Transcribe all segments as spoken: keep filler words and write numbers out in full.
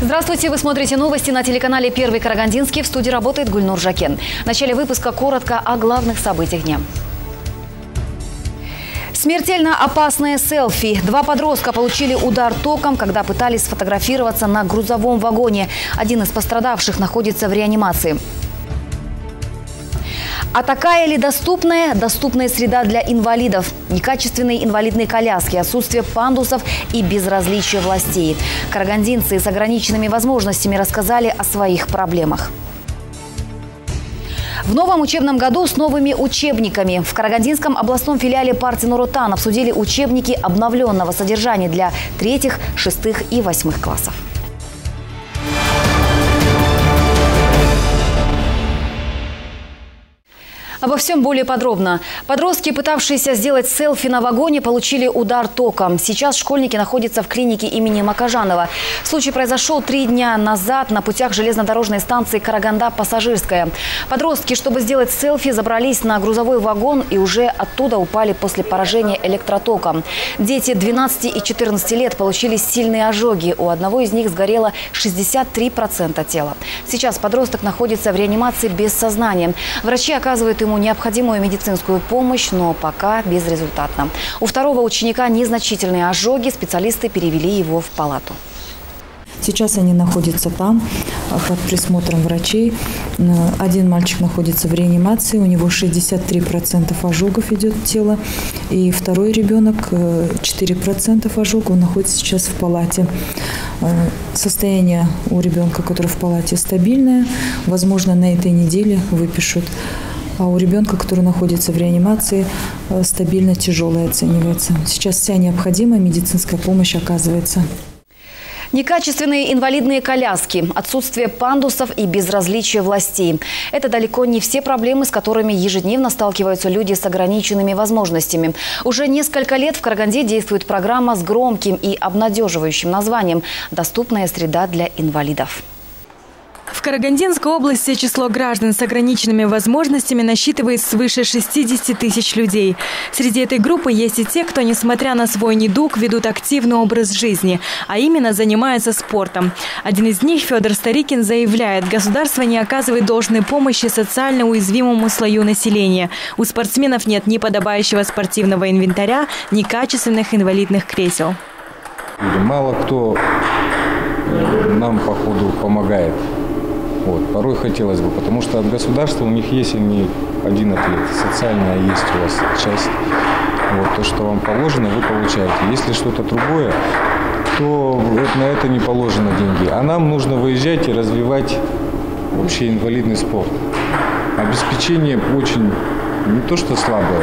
Здравствуйте, вы смотрите новости на телеканале «Первый Карагандинский». В студии работает Гульнур Жакен. В начале выпуска коротко о главных событиях дня. Смертельно опасное селфи. Два подростка получили удар током, когда пытались сфотографироваться на грузовом вагоне. Один из пострадавших находится в реанимации. А такая ли доступная? Доступная среда для инвалидов? Некачественные инвалидные коляски, отсутствие пандусов и безразличие властей. Карагандинцы с ограниченными возможностями рассказали о своих проблемах. В новом учебном году с новыми учебниками. В Карагандинском областном филиале партии Нур-Отан обсудили учебники обновленного содержания для третьих, шестых и восьмых классов. Обо всем более подробно. Подростки, пытавшиеся сделать селфи на вагоне, получили удар током. Сейчас школьники находятся в клинике имени Макажанова. Случай произошел три дня назад на путях железнодорожной станции Караганда-Пассажирская. Подростки, чтобы сделать селфи, забрались на грузовой вагон и уже оттуда упали после поражения электротоком. Дети двенадцати и четырнадцати лет получили сильные ожоги. У одного из них сгорело шестьдесят три процента тела. Сейчас подросток находится в реанимации без сознания. Врачи оказывают ему необходимую медицинскую помощь, но пока безрезультатно. У второго ученика незначительные ожоги, специалисты перевели его в палату. Сейчас они находятся там, под присмотром врачей. Один мальчик находится в реанимации, у него шестьдесят три процента ожогов идет тело. И второй ребенок, четыре процента ожогов, находится сейчас в палате. Состояние у ребенка, который в палате, стабильное. Возможно, на этой неделе выпишут. А у ребенка, который находится в реанимации, стабильно тяжелое оценивается. Сейчас вся необходимая медицинская помощь оказывается. Некачественные инвалидные коляски, отсутствие пандусов и безразличие властей. Это далеко не все проблемы, с которыми ежедневно сталкиваются люди с ограниченными возможностями. Уже несколько лет в Караганде действует программа с громким и обнадеживающим названием «Доступная среда для инвалидов». В Карагандинской области число граждан с ограниченными возможностями насчитывает свыше шестидесяти тысяч людей. Среди этой группы есть и те, кто, несмотря на свой недуг, ведут активный образ жизни, а именно занимаются спортом. Один из них, Федор Старикин, заявляет, государство не оказывает должной помощи социально уязвимому слою населения. У спортсменов нет ни подобающего спортивного инвентаря, ни качественных инвалидных кресел. Мало кто нам, походу, помогает. Вот, порой хотелось бы, потому что от государства у них есть не один ответ. Социальная есть у вас часть. Вот, то, что вам положено, вы получаете. Если что-то другое, то на это не положено деньги. А нам нужно выезжать и развивать вообще инвалидный спорт. Обеспечение очень не то что слабое.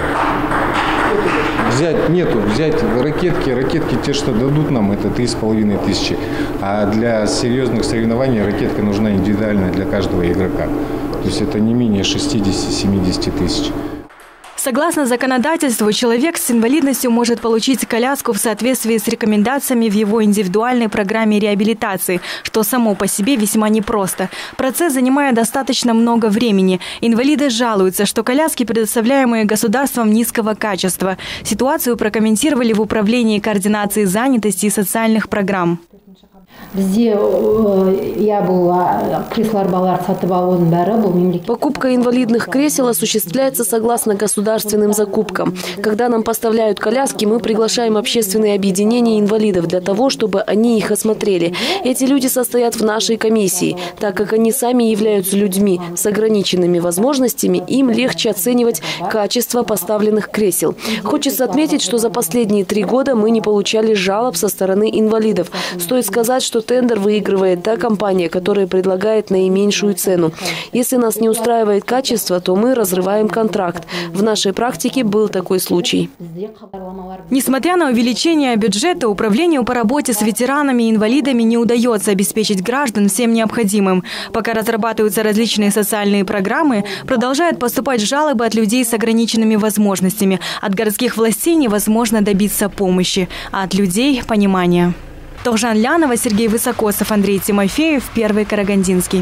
Взять нету, взять ракетки, ракетки те, что дадут нам, это три с половиной тысячи. А для серьезных соревнований ракетка нужна индивидуальная для каждого игрока. То есть это не менее шестидесяти-семидесяти тысяч. Согласно законодательству, человек с инвалидностью может получить коляску в соответствии с рекомендациями в его индивидуальной программе реабилитации, что само по себе весьма непросто. Процесс занимает достаточно много времени. Инвалиды жалуются, что коляски, предоставляемые государством, низкого качества. Ситуацию прокомментировали в Управлении координации занятости и социальных программ. Покупка инвалидных кресел осуществляется согласно государственным закупкам. Когда нам поставляют коляски, мы приглашаем общественные объединения инвалидов для того, чтобы они их осмотрели. Эти люди состоят в нашей комиссии. Так как они сами являются людьми с ограниченными возможностями, им легче оценивать качество поставленных кресел. Хочется отметить, что за последние три года мы не получали жалоб со стороны инвалидов. Стоит сказать, что тендер выигрывает та компания, которая предлагает наименьшую цену. Если нас не устраивает качество, то мы разрываем контракт. В нашей практике был такой случай. Несмотря на увеличение бюджета, управлению по работе с ветеранами и инвалидами не удается обеспечить граждан всем необходимым. Пока разрабатываются различные социальные программы, продолжают поступать жалобы от людей с ограниченными возможностями. От городских властей невозможно добиться помощи, а от людей – понимания. Тохжан Лянова, Сергей Высокосов, Андрей Тимофеев, Первый Карагандинский.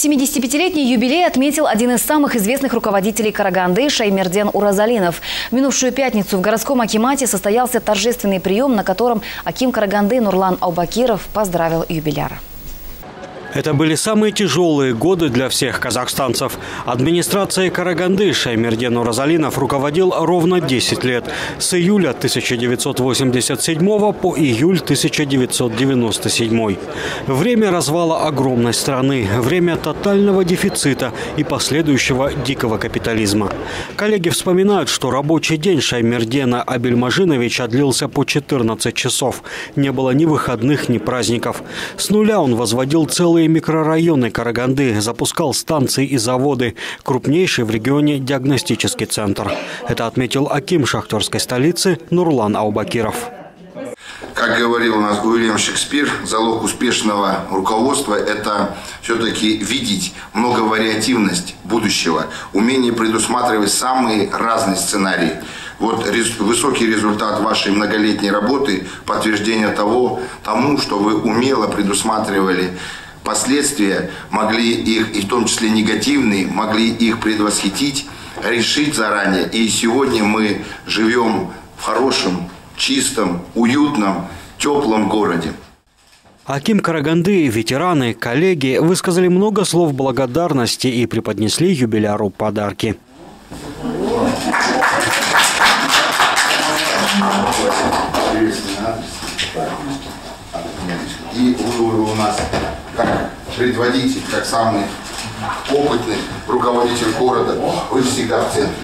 семидесятипятилетний юбилей отметил один из самых известных руководителей Караганды Шаймерден Уразалинов. В минувшую пятницу в городском акимате состоялся торжественный прием, на котором аким Караганды Нурлан Аубакиров поздравил юбиляра. Это были самые тяжелые годы для всех казахстанцев. Администрацией Караганды Шаймерден Уразалинов руководил ровно десять лет. С июля тысяча девятьсот восемьдесят седьмого по июль тысяча девятьсот девяносто седьмой. Время развала огромной страны, время тотального дефицита и последующего дикого капитализма. Коллеги вспоминают, что рабочий день Шаймердена Абельмажиновича длился по четырнадцать часов. Не было ни выходных, ни праздников. С нуля он возводил целые микрорайоны Караганды, запускал станции и заводы, крупнейший в регионе диагностический центр. Это отметил аким шахтерской столицы Нурлан Аубакиров. Как говорил у нас Уильям Шекспир, залог успешного руководства – это все-таки видеть многовариативность будущего, умение предусматривать самые разные сценарии. Вот высокий результат вашей многолетней работы – подтверждение того, тому, что вы умело предусматривали последствия, могли их, и в том числе негативные, могли их предвосхитить, решить заранее. И сегодня мы живем в хорошем, чистом, уютном, теплом городе. Аким Караганды, ветераны, коллеги высказали много слов благодарности и преподнесли юбиляру подарки. И вы у нас как предводитель, как самый опытный руководитель города, вы всегда в центре.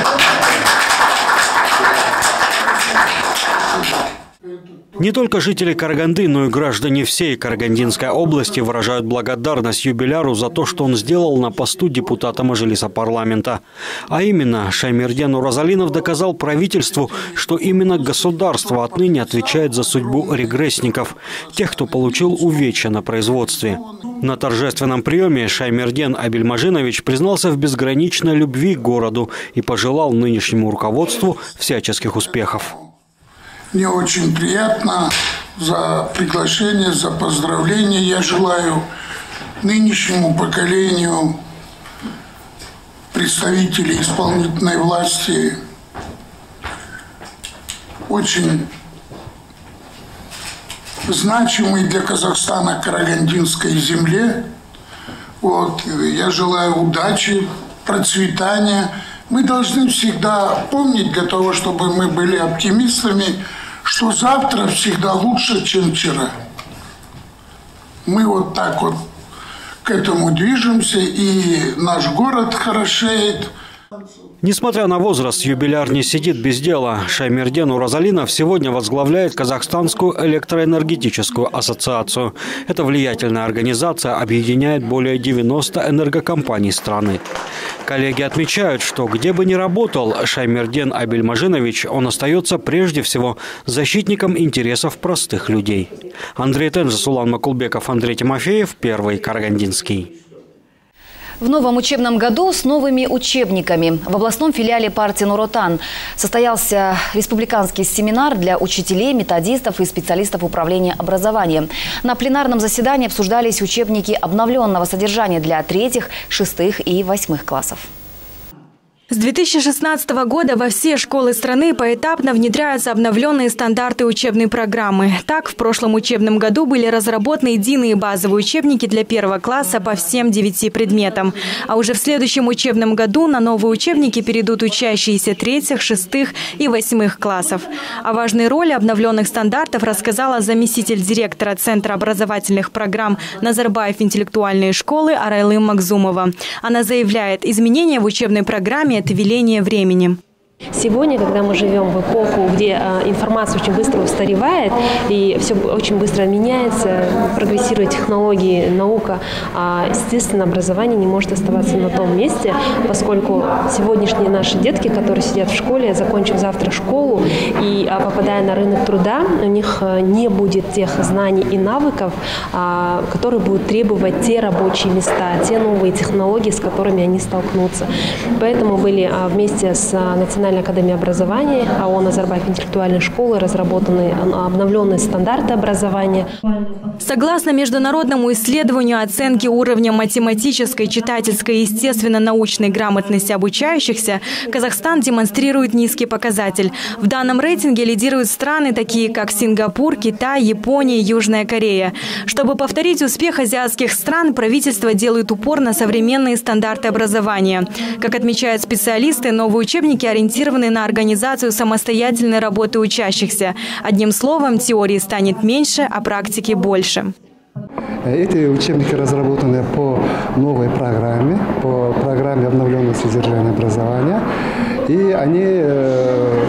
Не только жители Караганды, но и граждане всей Карагандинской области выражают благодарность юбиляру за то, что он сделал на посту депутата Мажилиса парламента. А именно, Шаймерден Уразалинов доказал правительству, что именно государство отныне отвечает за судьбу регрессников, тех, кто получил увечья на производстве. На торжественном приеме Шаймерден Абельмажинович признался в безграничной любви к городу и пожелал нынешнему руководству всяческих успехов. Мне очень приятно за приглашение, за поздравления. Я желаю нынешнему поколению представителей исполнительной власти очень значимой для Казахстана карагандинской земле. Вот. Я желаю удачи, процветания. Мы должны всегда помнить, для того, чтобы мы были оптимистами, что завтра всегда лучше, чем вчера. Мы вот так вот к этому движемся, и наш город хорошеет. Несмотря на возраст, юбиляр не сидит без дела. Шаймерден Уразалинов сегодня возглавляет Казахстанскую электроэнергетическую ассоциацию. Эта влиятельная организация объединяет более девяноста энергокомпаний страны. Коллеги отмечают, что где бы ни работал Шаймерден Абельмажинович, он остается прежде всего защитником интересов простых людей. Андрей Тенжес, Улан Макулбеков, Андрей Тимофеев, Первый Карагандинский. В новом учебном году с новыми учебниками в областном филиале партии Нур-Отан состоялся республиканский семинар для учителей, методистов и специалистов управления образованием. На пленарном заседании обсуждались учебники обновленного содержания для третьих, шестых и восьмых классов. С две тысячи шестнадцатого года во все школы страны поэтапно внедряются обновленные стандарты учебной программы. Так, в прошлом учебном году были разработаны единые базовые учебники для первого класса по всем девяти предметам. А уже в следующем учебном году на новые учебники перейдут учащиеся третьих, шестых и восьмых классов. О важной роли обновленных стандартов рассказала заместитель директора Центра образовательных программ Назарбаев интеллектуальные школы Арайлым Макзумова. Она заявляет, изменения в учебной программе – это веление времени. Сегодня, когда мы живем в эпоху, где э, информация очень быстро устаревает и все очень быстро меняется, прогрессируют технологии, наука, э, естественно, образование не может оставаться на том месте, поскольку сегодняшние наши детки, которые сидят в школе, закончив завтра школу и э, попадая на рынок труда, у них э, не будет тех знаний и навыков, э, которые будут требовать те рабочие места, те новые технологии, с которыми они столкнутся. Поэтому были э, вместе с э, национальной Национальной академии образования, АО «Назарбаев интеллектуальной школы» разработаны обновленные стандарты образования. Согласно международному исследованию оценки уровня математической, читательской и естественно-научной грамотности обучающихся, Казахстан демонстрирует низкий показатель. В данном рейтинге лидируют страны, такие как Сингапур, Китай, Япония, Южная Корея. Чтобы повторить успех азиатских стран, правительство делает упор на современные стандарты образования. Как отмечают специалисты, новые учебники ориентированы на организацию самостоятельной работы учащихся. Одним словом, теории станет меньше, а практики больше. Эти учебники разработаны по новой программе, по программе обновленного содержания образования. И они э,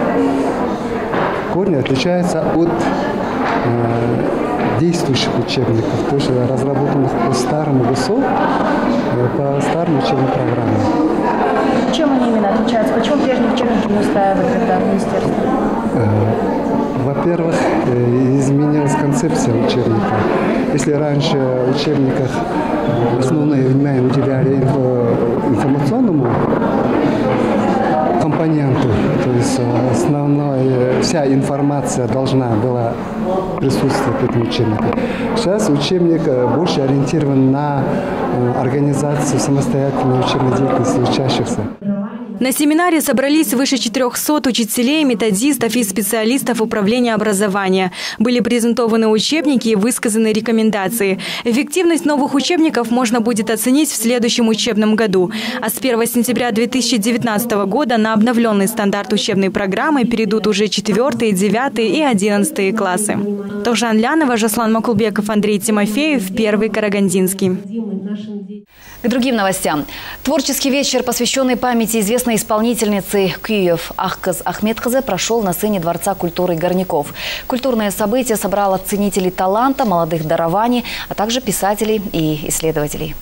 корни отличаются от э, действующих учебников, то есть разработанных по старому ГУСу, по старым учебным программам. Чем они именно отличаются? Почему прежние учебники не устраивают тогда министерство? Во-первых, изменилась концепция учебника. Если раньше в учебниках основное внимание уделяли информационному компоненту, то есть основная, вся информация должна была присутствовать в этом учебнике. Сейчас учебник больше ориентирован на организацию самостоятельной учебной деятельности учащихся. На семинаре собрались свыше четырёхсот учителей, методистов и специалистов управления образования. Были презентованы учебники и высказаны рекомендации. Эффективность новых учебников можно будет оценить в следующем учебном году. А с первого сентября две тысячи девятнадцатого года на обновленный стандарт учебной программы перейдут уже четвертые, девятые и одиннадцатые классы. Тохжан Лянова, Жаслан Макулбеков, Андрей Тимофеев, Первый Карагандинский. К другим новостям. Творческий вечер, посвященный памяти известной исполнительницы күйев Ахкыз Ахметқызы, прошел на сцене Дворца культуры Горняков. Культурное событие собрало ценителей таланта, молодых дарований, а также писателей и исследователей.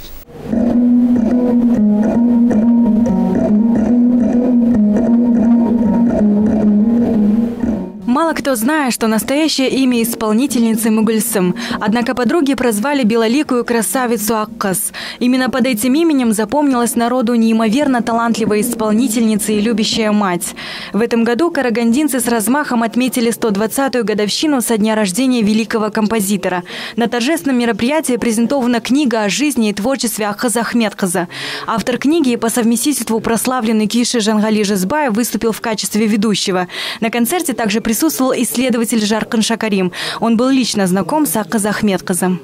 Мало кто знает, что настоящее имя исполнительницы Мугульсым. Однако подруги прозвали белоликую красавицу Акказ. Именно под этим именем запомнилась народу неимоверно талантливая исполнительница и любящая мать. В этом году карагандинцы с размахом отметили сто двадцатую годовщину со дня рождения великого композитора. На торжественном мероприятии презентована книга о жизни и творчестве Аккыза Ахметқызы. Автор книги, по совместительству прославленный кийши Жангали Жизбаев, выступил в качестве ведущего. На концерте также присутствовал исследователь Жаркын Шакарим. Он был лично знаком с Аккыз Ахметқызы.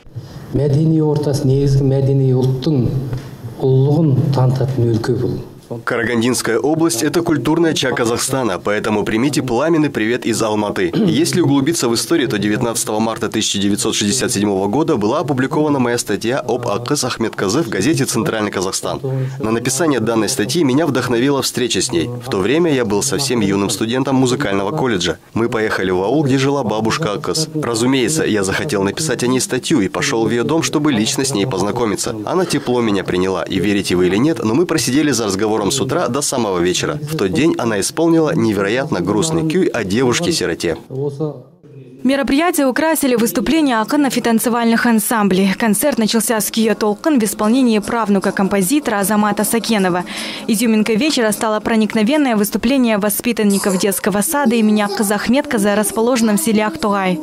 Карагандинская область – это культурная ча Казахстана, поэтому примите пламенный привет из Алматы. Если углубиться в историю, то девятнадцатого марта тысяча девятьсот шестьдесят седьмого года была опубликована моя статья об Аккыз Ахметқызы в газете «Центральный Казахстан». На написание данной статьи меня вдохновила встреча с ней. В то время я был совсем юным студентом музыкального колледжа. Мы поехали в аул, где жила бабушка Аккыз. Разумеется, я захотел написать о ней статью и пошел в ее дом, чтобы лично с ней познакомиться. Она тепло меня приняла, и верите вы или нет, но мы просидели за разговором с утра до самого вечера. В тот день она исполнила невероятно грустный кюй о девушке-сироте. Мероприятие украсили выступления акынов и танцевальных ансамблей. Концерт начался с күйе толкын в исполнении правнука композитора Азамата Сакенова. Изюминкой вечера стало проникновенное выступление воспитанников детского сада имени Аккыза Ахметқызы, расположенном в селе Актугай.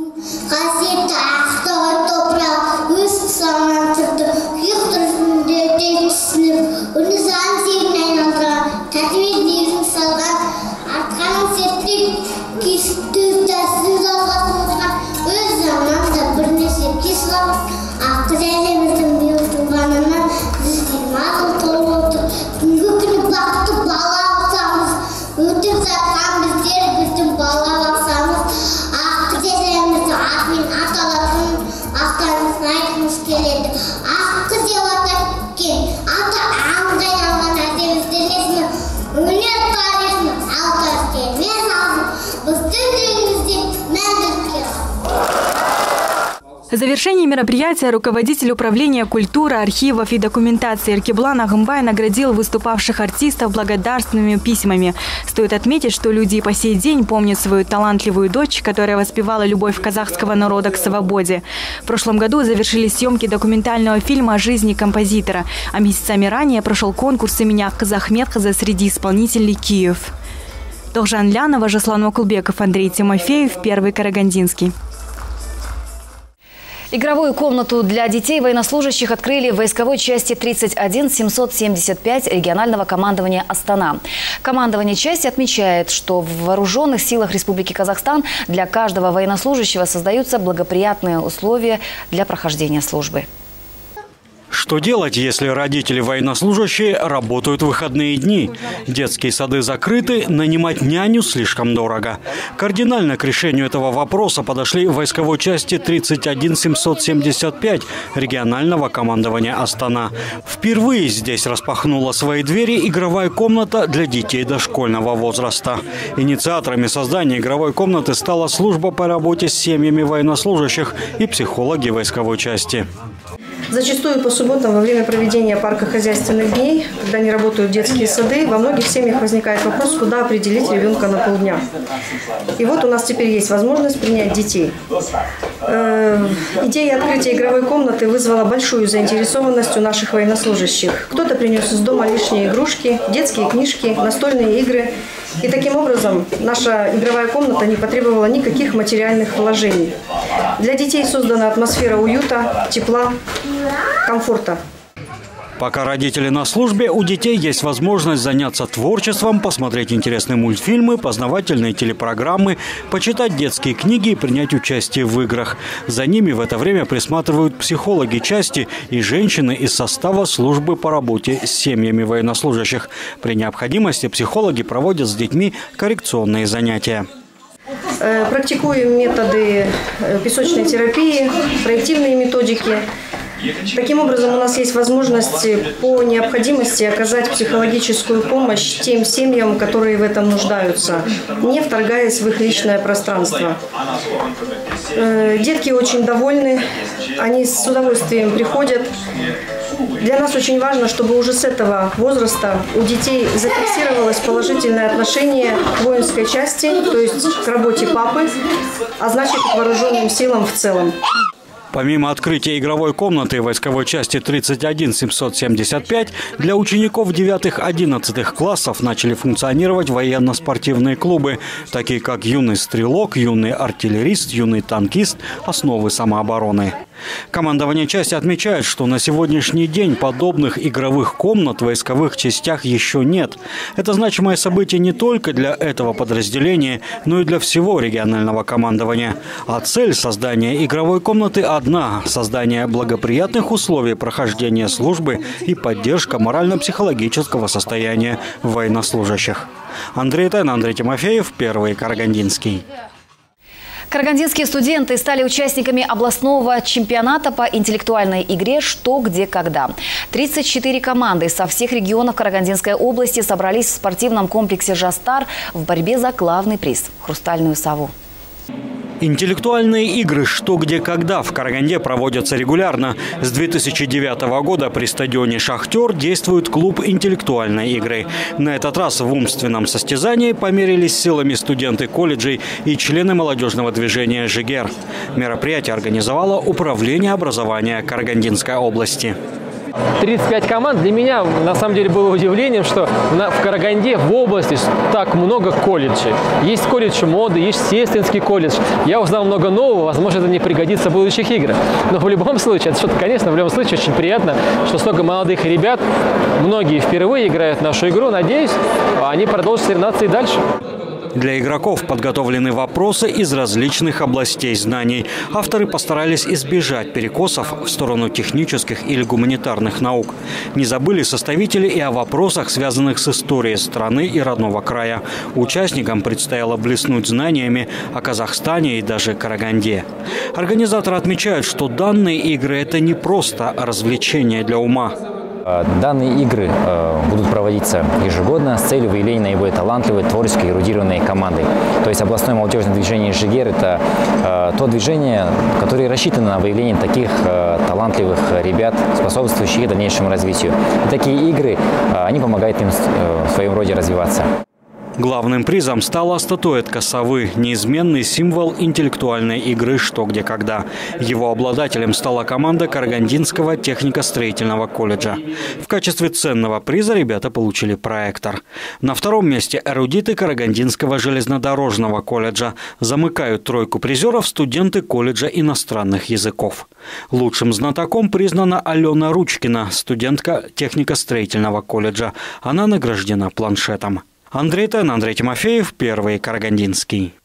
Ақ В завершении мероприятия руководитель управления культуры, архивов и документации Эркеблан Агымбай наградил выступавших артистов благодарственными письмами. Стоит отметить, что люди и по сей день помнят свою талантливую дочь, которая воспевала любовь казахского народа к свободе. В прошлом году завершились съемки документального фильма о жизни композитора, а месяцами ранее прошел конкурс имени Казахметхаза среди исполнителей Киев. Должан Лянова, Жаслан Макулбеков, Андрей Тимофеев, Первый Карагандинский. Игровую комнату для детей военнослужащих открыли в войсковой части тридцать один семьсот семьдесят пять регионального командования «Астана». Командование части отмечает, что в вооруженных силах Республики Казахстан для каждого военнослужащего создаются благоприятные условия для прохождения службы. Что делать, если родители военнослужащие работают в выходные дни? Детские сады закрыты, нанимать няню слишком дорого. Кардинально к решению этого вопроса подошли в войсковой части тридцать один семьсот семьдесят пять регионального командования «Астана». Впервые здесь распахнула свои двери игровая комната для детей дошкольного возраста. Инициаторами создания игровой комнаты стала служба по работе с семьями военнослужащих и психологи войсковой части. Зачастую по субботам во время проведения паркохозяйственных дней, когда не работают детские сады, во многих семьях возникает вопрос, куда определить ребенка на полдня. И вот у нас теперь есть возможность принять детей. Э, идея открытия игровой комнаты вызвала большую заинтересованность у наших военнослужащих. Кто-то принес из дома лишние игрушки, детские книжки, настольные игры. И таким образом наша игровая комната не потребовала никаких материальных вложений. Для детей создана атмосфера уюта, тепла, комфорта. Пока родители на службе, у детей есть возможность заняться творчеством, посмотреть интересные мультфильмы, познавательные телепрограммы, почитать детские книги и принять участие в играх. За ними в это время присматривают психологи части и женщины из состава службы по работе с семьями военнослужащих. При необходимости психологи проводят с детьми коррекционные занятия. Практикуем методы песочной терапии, проективные методики. Таким образом, у нас есть возможность по необходимости оказать психологическую помощь тем семьям, которые в этом нуждаются, не вторгаясь в их личное пространство. Детки очень довольны, они с удовольствием приходят. Для нас очень важно, чтобы уже с этого возраста у детей зафиксировалось положительное отношение к воинской части, то есть к работе папы, а значит к вооруженным силам в целом. Помимо открытия игровой комнаты войсковой части тридцать один семьсот семьдесят пять, для учеников девятых-одиннадцатых классов начали функционировать военно-спортивные клубы, такие как «Юный стрелок», «Юный артиллерист», «Юный танкист», «Основы самообороны». Командование части отмечает, что на сегодняшний день подобных игровых комнат в войсковых частях еще нет. Это значимое событие не только для этого подразделения, но и для всего регионального командования. А цель создания игровой комнаты одна – создание благоприятных условий прохождения службы и поддержка морально-психологического состояния военнослужащих. Андрей Тайн, Андрей Тимофеев, Первый Карагандинский. Карагандинские студенты стали участниками областного чемпионата по интеллектуальной игре «Что, где, когда». тридцать четыре команды со всех регионов Карагандинской области собрались в спортивном комплексе «Жастар» в борьбе за главный приз – «Хрустальную сову». Интеллектуальные игры «Что, где, когда» в Караганде проводятся регулярно. С две тысячи девятого года при стадионе «Шахтер» действует клуб интеллектуальной игры. На этот раз в умственном состязании померились силами студенты колледжей и члены молодежного движения «Жигер». Мероприятие организовало Управление образования Карагандинской области. тридцать пять команд. Для меня, на самом деле, было удивлением, что в Караганде, в области, так много колледжей. Есть колледж моды, есть Сестринский колледж. Я узнал много нового, возможно, это мне пригодится в будущих играх. Но в любом случае, это что-то, конечно, в любом случае очень приятно, что столько молодых ребят, многие впервые играют в нашу игру. Надеюсь, они продолжат соревноваться и дальше. Для игроков подготовлены вопросы из различных областей знаний. Авторы постарались избежать перекосов в сторону технических или гуманитарных наук. Не забыли составители и о вопросах, связанных с историей страны и родного края. Участникам предстояло блеснуть знаниями о Казахстане и даже Караганде. Организаторы отмечают, что данные игры – это не просто развлечение для ума. Данные игры будут проводиться ежегодно с целью выявления наиболее талантливой, творческой, эрудированной команды. То есть областное молодежное движение «Жигер» – это то движение, которое рассчитано на выявление таких талантливых ребят, способствующих их дальнейшему развитию. И такие игры, они помогают им в своем роде развиваться. Главным призом стала статуэтка совы – неизменный символ интеллектуальной игры «Что, где, когда». Его обладателем стала команда Карагандинского технико-строительного колледжа. В качестве ценного приза ребята получили проектор. На втором месте эрудиты Карагандинского железнодорожного колледжа. Замыкают тройку призеров студенты колледжа иностранных языков. Лучшим знатоком признана Алена Ручкина, студентка технико-строительного колледжа. Она награждена планшетом. Андрей Тен, Андрей Тимофеев, Первый Карагандинский.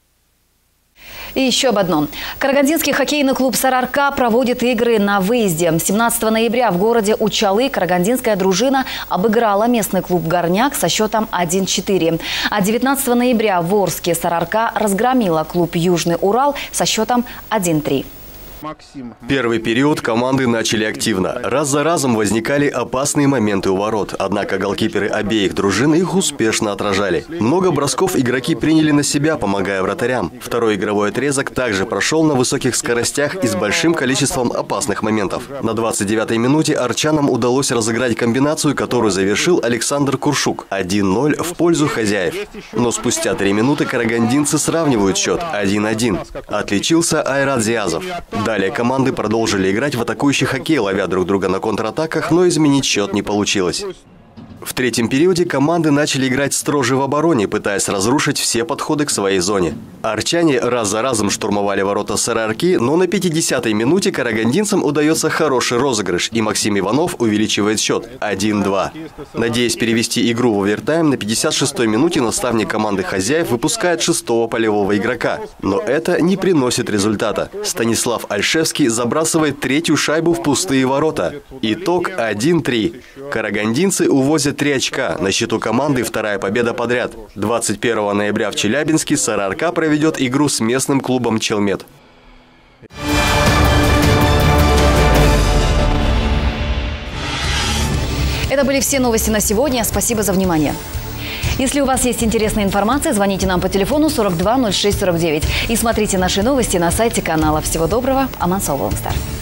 И еще об одном. Карагандинский хоккейный клуб «Сарарка» проводит игры на выезде. семнадцатого ноября в городе Учалы карагандинская дружина обыграла местный клуб «Горняк» со счетом один четыре. А девятнадцатого ноября в Орске «Сарарка» разгромила клуб «Южный Урал» со счетом один три. Первый период команды начали активно. Раз за разом возникали опасные моменты у ворот. Однако голкиперы обеих дружин их успешно отражали. Много бросков игроки приняли на себя, помогая вратарям. Второй игровой отрезок также прошел на высоких скоростях и с большим количеством опасных моментов. На двадцать девятой минуте арчанам удалось разыграть комбинацию, которую завершил Александр Куршук. один ноль в пользу хозяев. Но спустя три минуты карагандинцы сравнивают счет один один. Отличился Айрат Зиязов. Далее команды продолжили играть в атакующий хоккей, ловя друг друга на контратаках, но изменить счет не получилось. В третьем периоде команды начали играть строже в обороне, пытаясь разрушить все подходы к своей зоне. Арчане раз за разом штурмовали ворота «Сарарки», но на пятидесятой минуте карагандинцам удается хороший розыгрыш, и Максим Иванов увеличивает счет один два. Надеясь перевести игру в овертайм, на пятьдесят шестой минуте наставник команды хозяев выпускает шестого полевого игрока. Но это не приносит результата. Станислав Альшевский забрасывает третью шайбу в пустые ворота. Итог один три. Карагандинцы увозят три очка. На счету команды вторая победа подряд. двадцать первого ноября в Челябинске «Сарарка» проведет игру с местным клубом «Челмет». Это были все новости на сегодня. Спасибо за внимание. Если у вас есть интересная информация, звоните нам по телефону сорок два ноль шесть сорок девять и смотрите наши новости на сайте канала. Всего доброго. Аман Сауловым Стар.